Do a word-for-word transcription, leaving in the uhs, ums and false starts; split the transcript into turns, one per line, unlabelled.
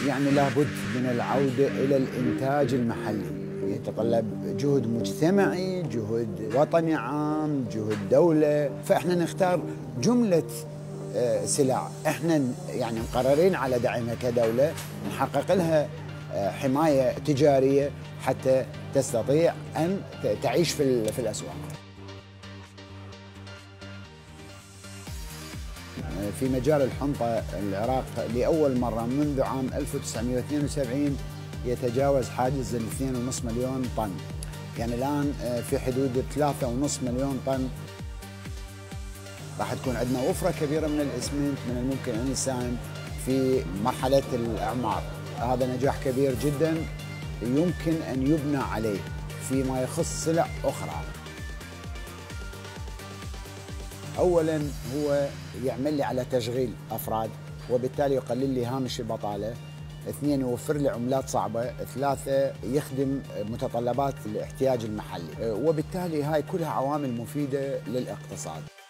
يعني لابد من العودة إلى الإنتاج المحلي، يتطلب جهد مجتمعي، جهد وطني عام، جهد دولة. فإحنا نختار جملة آه، سلع احنا يعني مقررين على دعمها كدولة، نحقق لها آه، حماية تجارية حتى تستطيع أن تعيش في في الأسواق. في مجال الحنطة العراق لأول مرة منذ عام ألف وتسعمئة واثنين وسبعين يتجاوز حاجز ال اثنين فاصلة خمسة مليون طن، يعني الآن في حدود ثلاثة فاصلة خمسة مليون طن. راح تكون عندنا وفرة كبيرة من الإسمنت من الممكن أن يساهم في مرحلة الإعمار. هذا نجاح كبير جدا يمكن أن يبنى عليه فيما يخص سلع أخرى. أولاً هو يعمل لي على تشغيل أفراد وبالتالي يقلل لي هامش البطالة. اثنين يوفر لي عملات صعبة. ثلاثة يخدم متطلبات الاحتياج المحلي، وبالتالي هاي كلها عوامل مفيدة للاقتصاد.